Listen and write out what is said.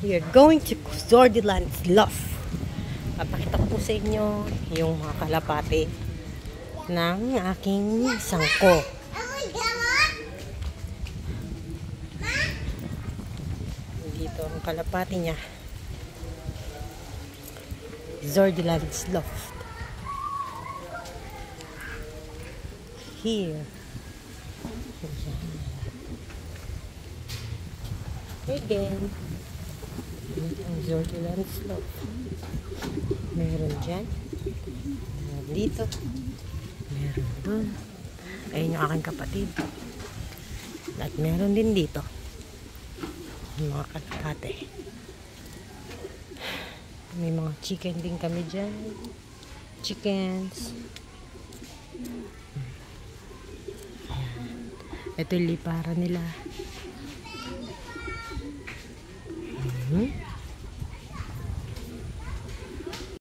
We are going to Zordiland's Loft. Papakita ko po sa inyo yung mga kalapate ng aking sangko. Dito ang kalapate niya. Zordiland's Loft. Here. Again. Ang Zordiland's Loft. Meron dyan. Meron dito. Meron dun. Ayun yung aking kapatid. At meron din dito. Yung mga kalapate. May mga chicken din kami dyan. Chickens. Ito yung liparan nila.